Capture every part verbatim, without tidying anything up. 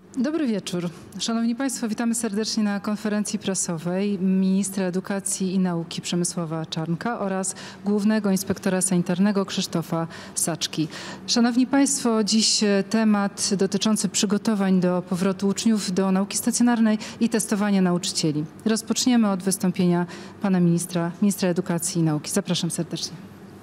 Dobry wieczór. Szanowni Państwo, witamy serdecznie na konferencji prasowej ministra edukacji i nauki Przemysława Czarnka oraz głównego inspektora sanitarnego Krzysztofa Saczki. Szanowni Państwo, dziś temat dotyczący przygotowań do powrotu uczniów do nauki stacjonarnej i testowania nauczycieli. Rozpoczniemy od wystąpienia pana ministra, ministra edukacji i nauki. Zapraszam serdecznie.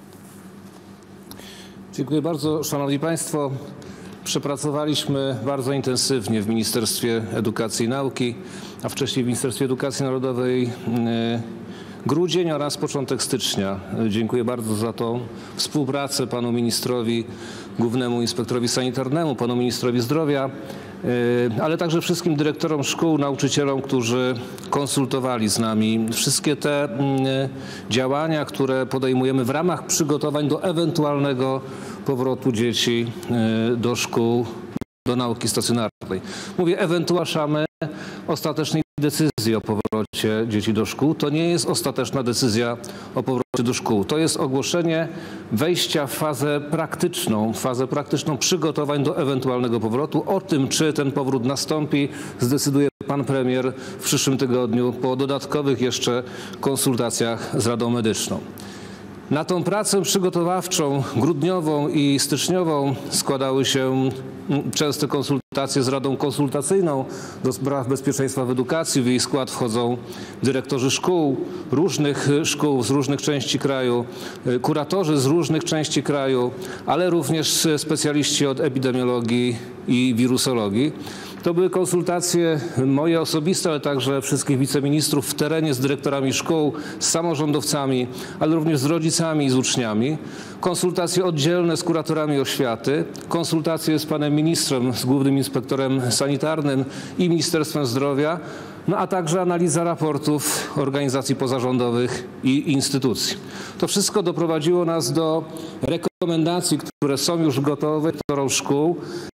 Dziękuję bardzo. Szanowni Państwo, przepracowaliśmy bardzo intensywnie w Ministerstwie Edukacji i Nauki, a wcześniej w Ministerstwie Edukacji Narodowej grudzień oraz początek stycznia. Dziękuję bardzo za tą współpracę panu ministrowi, głównemu inspektorowi sanitarnemu, panu ministrowi zdrowia, ale także wszystkim dyrektorom szkół, nauczycielom, którzy konsultowali z nami wszystkie te działania, które podejmujemy w ramach przygotowań do ewentualnego powrotu dzieci do szkół, do nauki stacjonarnej. Mówię, ewentualnie ostatecznej decyzji o powrocie dzieci do szkół. To nie jest ostateczna decyzja o powrocie do szkół. To jest ogłoszenie wejścia w fazę praktyczną, fazę praktyczną przygotowań do ewentualnego powrotu. O tym, czy ten powrót nastąpi, zdecyduje pan premier w przyszłym tygodniu po dodatkowych jeszcze konsultacjach z Radą Medyczną. Na tą pracę przygotowawczą, grudniową i styczniową składały się częste konsultacje z Radą Konsultacyjną do spraw bezpieczeństwa w edukacji. W jej skład wchodzą dyrektorzy szkół, różnych szkół z różnych części kraju, kuratorzy z różnych części kraju, ale również specjaliści od epidemiologii i wirusologii. To były konsultacje moje osobiste, ale także wszystkich wiceministrów w terenie z dyrektorami szkół, z samorządowcami, ale również z rodzicami i z uczniami. Konsultacje oddzielne z kuratorami oświaty, konsultacje z panem ministrem, z głównym inspektorem sanitarnym i Ministerstwem Zdrowia, no a także analiza raportów organizacji pozarządowych i instytucji. To wszystko doprowadziło nas do rekomendacji, które są już gotowe dyrektorom szkół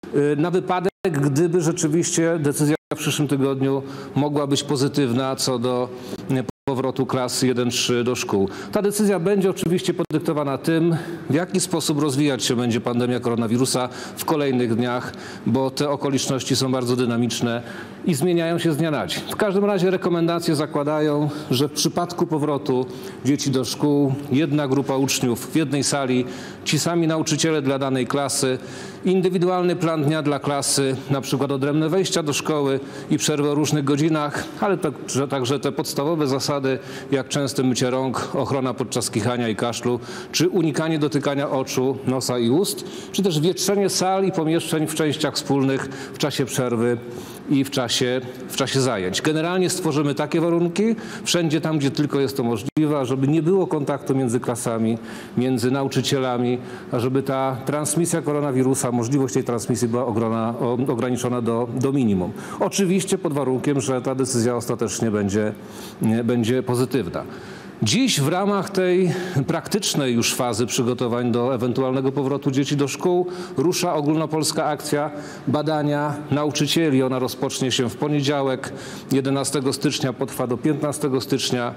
na wypadek, gdyby rzeczywiście decyzja w przyszłym tygodniu mogła być pozytywna co do powrotu klas jeden trzy do szkół. Ta decyzja będzie oczywiście podyktowana tym, w jaki sposób rozwijać się będzie pandemia koronawirusa w kolejnych dniach, bo te okoliczności są bardzo dynamiczne i zmieniają się z dnia na dzień. W każdym razie rekomendacje zakładają, że w przypadku powrotu dzieci do szkół jedna grupa uczniów w jednej sali, ci sami nauczyciele dla danej klasy, indywidualny plan dnia dla klasy, na przykład odrębne wejścia do szkoły i przerwy o różnych godzinach, ale także, także te podstawowe zasady, jak częste mycie rąk, ochrona podczas kichania i kaszlu, czy unikanie dotykania oczu, nosa i ust, czy też wietrzenie sal i pomieszczeń w częściach wspólnych w czasie przerwy i w czasie, w czasie zajęć. Generalnie stworzymy takie warunki wszędzie tam, gdzie tylko jest to możliwe, żeby nie było kontaktu między klasami, między nauczycielami, a żeby ta transmisja koronawirusa, możliwość tej transmisji była ogrona, ograniczona do, do minimum. Oczywiście pod warunkiem, że ta decyzja ostatecznie będzie, będzie pozytywna. Dziś w ramach tej praktycznej już fazy przygotowań do ewentualnego powrotu dzieci do szkół rusza ogólnopolska akcja badania nauczycieli. Ona rozpocznie się w poniedziałek, jedenastego stycznia, potrwa do piętnastego stycznia.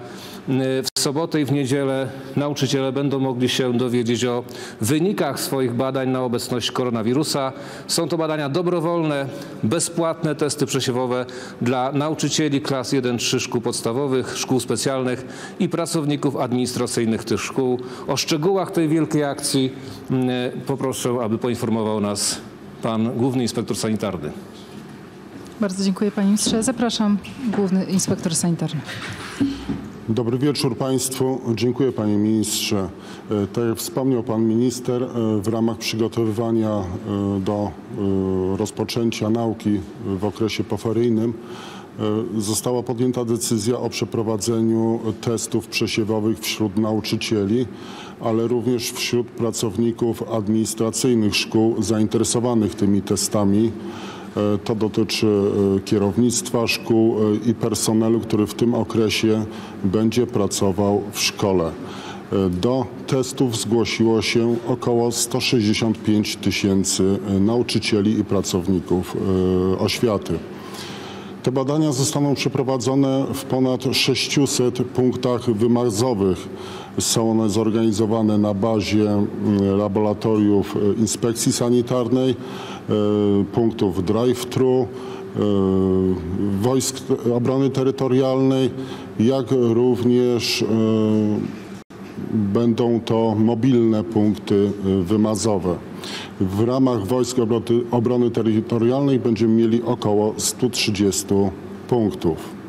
W sobotę i w niedzielę nauczyciele będą mogli się dowiedzieć o wynikach swoich badań na obecność koronawirusa. Są to badania dobrowolne, bezpłatne testy przesiewowe dla nauczycieli klas jeden trzy szkół podstawowych, szkół specjalnych i pracowników administracyjnych tych szkół. O szczegółach tej wielkiej akcji poproszę, aby poinformował nas pan główny inspektor sanitarny. Bardzo dziękuję panie ministrze. Zapraszam główny inspektor sanitarny. Dobry wieczór Państwu. Dziękuję panie ministrze. Tak jak wspomniał pan minister, w ramach przygotowywania do rozpoczęcia nauki w okresie poferyjnym została podjęta decyzja o przeprowadzeniu testów przesiewowych wśród nauczycieli, ale również wśród pracowników administracyjnych szkół zainteresowanych tymi testami. To dotyczy kierownictwa szkół i personelu, który w tym okresie będzie pracował w szkole. Do testów zgłosiło się około sto sześćdziesiąt pięć tysięcy nauczycieli i pracowników oświaty. Te badania zostaną przeprowadzone w ponad sześciuset punktach wymazowych. Są one zorganizowane na bazie laboratoriów inspekcji sanitarnej, punktów drive-thru, Wojsk Obrony Terytorialnej, jak również będą to mobilne punkty wymazowe. W ramach Wojsk Obrony Terytorialnej będziemy mieli około stu trzydziestu punktów.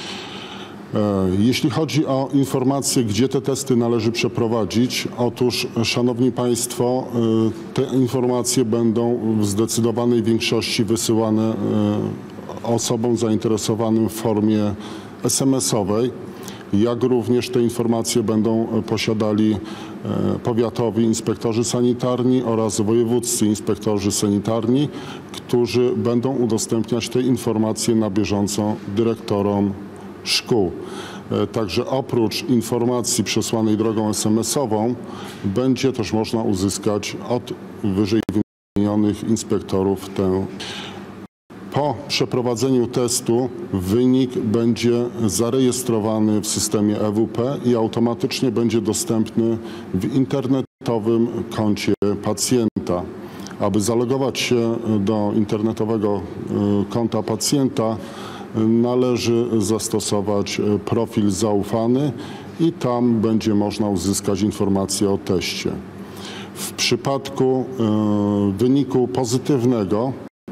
Jeśli chodzi o informacje, gdzie te testy należy przeprowadzić, otóż, Szanowni Państwo, te informacje będą w zdecydowanej większości wysyłane osobom zainteresowanym w formie es em esowej, jak również te informacje będą posiadali powiatowi inspektorzy sanitarni oraz wojewódzcy inspektorzy sanitarni, którzy będą udostępniać te informacje na bieżąco dyrektorom szkół. Także oprócz informacji przesłanej drogą es em esową będzie też można uzyskać od wyżej wymienionych inspektorów tę. Po przeprowadzeniu testu wynik będzie zarejestrowany w systemie e wu pe i automatycznie będzie dostępny w internetowym koncie pacjenta. Aby zalogować się do internetowego konta pacjenta, należy zastosować profil zaufany i tam będzie można uzyskać informacje o teście. W przypadku wyniku pozytywnego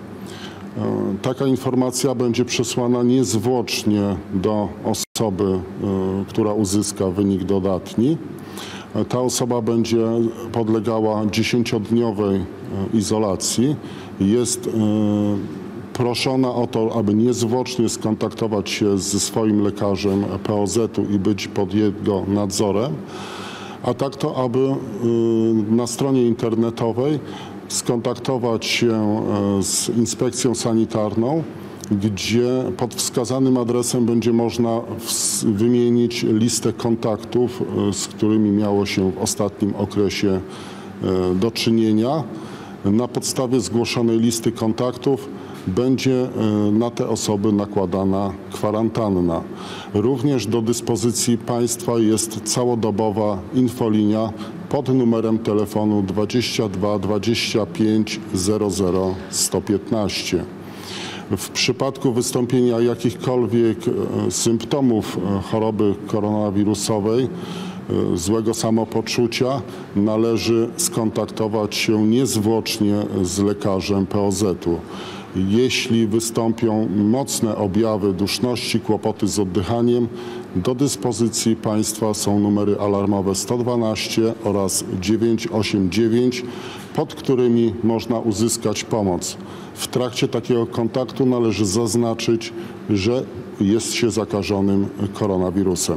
taka informacja będzie przesłana niezwłocznie do osoby, która uzyska wynik dodatni. Ta osoba będzie podlegała dziesięciodniowej izolacji. Jest proszona o to, aby niezwłocznie skontaktować się ze swoim lekarzem pe o zetu i być pod jego nadzorem, a tak to, aby na stronie internetowej skontaktować się z inspekcją sanitarną, gdzie pod wskazanym adresem będzie można wymienić listę kontaktów, z którymi miało się w ostatnim okresie do czynienia. Na podstawie zgłoszonej listy kontaktów będzie na te osoby nakładana kwarantanna. Również do dyspozycji państwa jest całodobowa infolinia pod numerem telefonu dwadzieścia dwa dwadzieścia pięć zero zero sto piętnaście. W przypadku wystąpienia jakichkolwiek symptomów choroby koronawirusowej, złego samopoczucia, należy skontaktować się niezwłocznie z lekarzem pe o zetu. Jeśli wystąpią mocne objawy duszności, kłopoty z oddychaniem, do dyspozycji państwa są numery alarmowe sto dwanaście oraz dziewięćset osiemdziesiąt dziewięć, pod którymi można uzyskać pomoc. W trakcie takiego kontaktu należy zaznaczyć, że jest się zakażonym koronawirusem.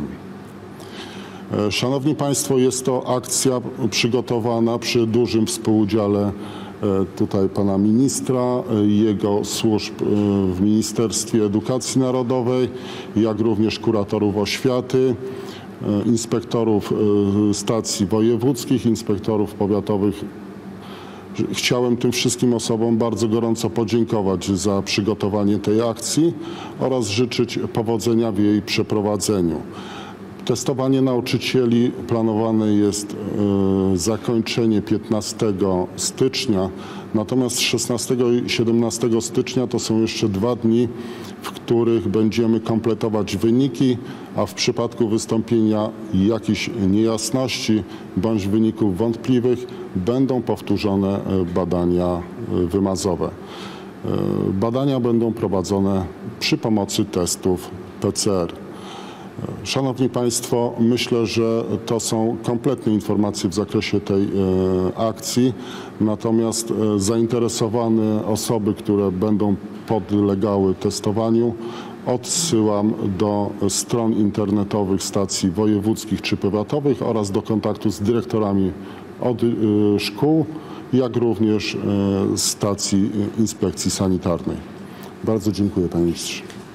Szanowni Państwo, jest to akcja przygotowana przy dużym współudziale tutaj pana ministra, jego służb w Ministerstwie Edukacji Narodowej, jak również kuratorów oświaty, inspektorów stacji wojewódzkich, inspektorów powiatowych. Chciałem tym wszystkim osobom bardzo gorąco podziękować za przygotowanie tej akcji oraz życzyć powodzenia w jej przeprowadzeniu. Testowanie nauczycieli planowane jest zakończenie piętnastego stycznia, natomiast szesnastego i siedemnastego stycznia to są jeszcze dwa dni, w których będziemy kompletować wyniki, a w przypadku wystąpienia jakichś niejasności bądź wyników wątpliwych będą powtórzone badania wymazowe. Badania będą prowadzone przy pomocy testów pe ce er. Szanowni Państwo, myślę, że to są kompletne informacje w zakresie tej e, akcji, natomiast e, zainteresowane osoby, które będą podlegały testowaniu, odsyłam do stron internetowych stacji wojewódzkich czy powiatowych oraz do kontaktu z dyrektorami od e, szkół, jak również e, stacji inspekcji sanitarnej. Bardzo dziękuję, Panie Ministrze.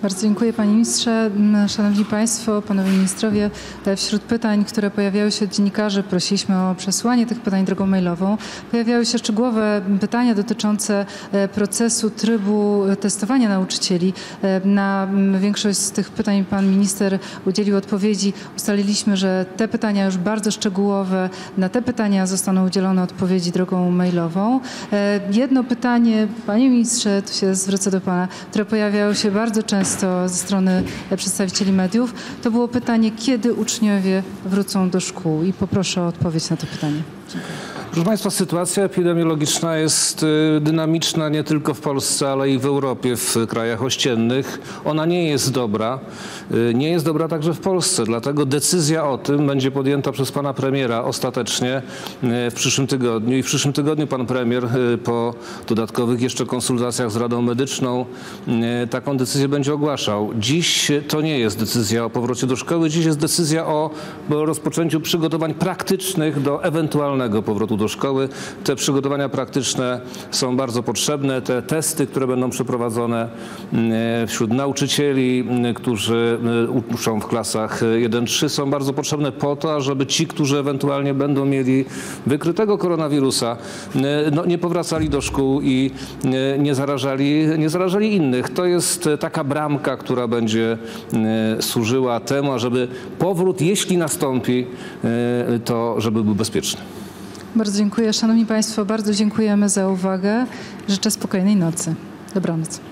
Bardzo dziękuję panie ministrze. Szanowni państwo, panowie ministrowie, wśród pytań, które pojawiały się od dziennikarzy, prosiliśmy o przesłanie tych pytań drogą mailową, pojawiały się szczegółowe pytania dotyczące procesu, trybu testowania nauczycieli. Na większość z tych pytań pan minister udzielił odpowiedzi. Ustaliliśmy, że te pytania już bardzo szczegółowe, na te pytania zostaną udzielone odpowiedzi drogą mailową. Jedno pytanie, panie ministrze, tu się zwrócę do pana, które pojawiało się bardzo często ze strony przedstawicieli mediów, to było pytanie, kiedy uczniowie wrócą do szkół, i poproszę o odpowiedź na to pytanie. Dziękuję. Proszę państwa, sytuacja epidemiologiczna jest dynamiczna nie tylko w Polsce, ale i w Europie, w krajach ościennych. Ona nie jest dobra. Nie jest dobra także w Polsce, dlatego decyzja o tym będzie podjęta przez pana premiera ostatecznie w przyszłym tygodniu. I w przyszłym tygodniu pan premier po dodatkowych jeszcze konsultacjach z Radą Medyczną taką decyzję będzie ogłaszał. Dziś to nie jest decyzja o powrocie do szkoły, dziś jest decyzja o rozpoczęciu przygotowań praktycznych do ewentualnego powrotu do szkoły. Te przygotowania praktyczne są bardzo potrzebne. Te testy, które będą przeprowadzone wśród nauczycieli, którzy uczą w klasach jeden trzy, są bardzo potrzebne po to, żeby ci, którzy ewentualnie będą mieli wykrytego koronawirusa, no, nie powracali do szkół i nie zarażali, nie zarażali innych. To jest taka bramka, która będzie służyła temu, żeby powrót, jeśli nastąpi, to żeby był bezpieczny. Bardzo dziękuję. Szanowni państwo, bardzo dziękujemy za uwagę. Życzę spokojnej nocy. Dobranoc.